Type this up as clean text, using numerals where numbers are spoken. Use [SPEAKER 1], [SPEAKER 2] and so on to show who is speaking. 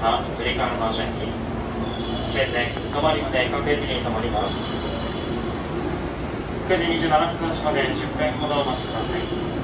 [SPEAKER 1] はブリカンマンション駅。終点止まりまで各駅に停まります。9時27分発まで10分ほどお待ちください。